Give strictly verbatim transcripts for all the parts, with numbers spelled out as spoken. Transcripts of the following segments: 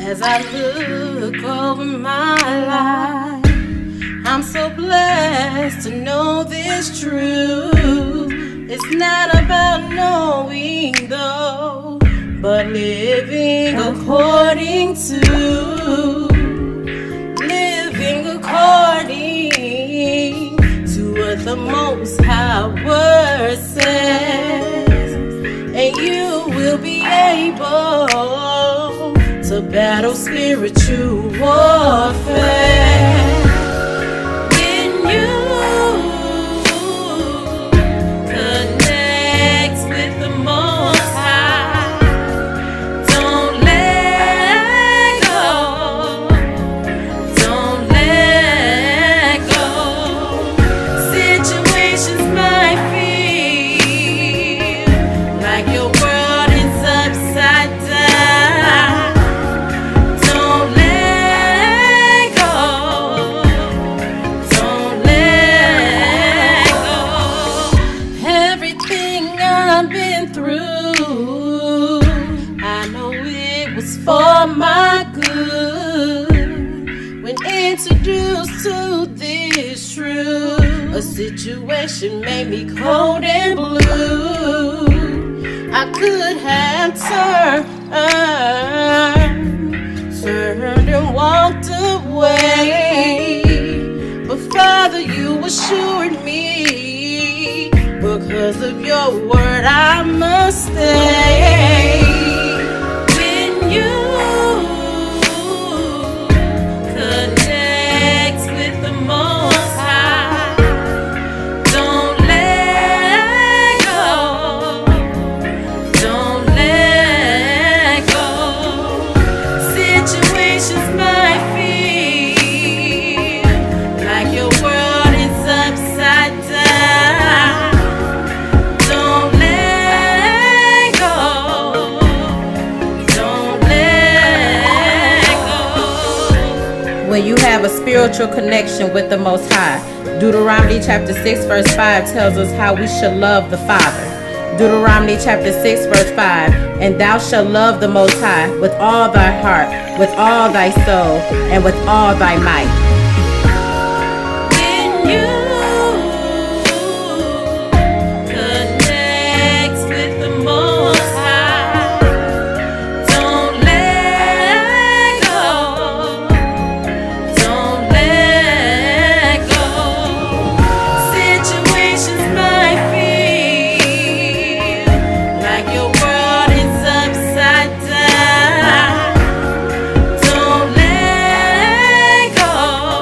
As I look over my life, I'm so blessed to know this truth. It's not about knowing though, but living according to, living according to what the Most High Word says. And you will be able to battle spiritual warfare. When you connect with the Most High, don't let go, don't let go. Situations might feel like your world is upside down. I've been through, I know it was for my good. When introduced to this truth, a situation made me cold and blue. I could have turned, turned and walked away, but Father, you assured me, because of your word I must stay. When you connect with the Most High, don't let go, don't let go. Situations might feel like your world is upside down. When you have a spiritual connection with the Most High, Deuteronomy chapter six verse five tells us how we should love the Father. Deuteronomy chapter six verse five, and thou shalt love the Most High with all thy heart, with all thy soul, and with all thy might. When you connect with the Most High, don't let go, don't let go. Situations might feel like your world is upside down. Don't let go,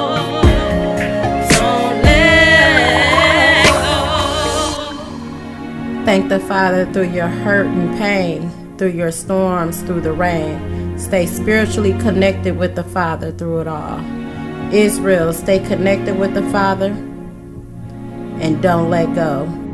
don't let go. Thank the Father through your hurt and pain, through your storms, through the rain. Stay spiritually connected with the Father through it all. Israel, stay connected with the Father and don't let go.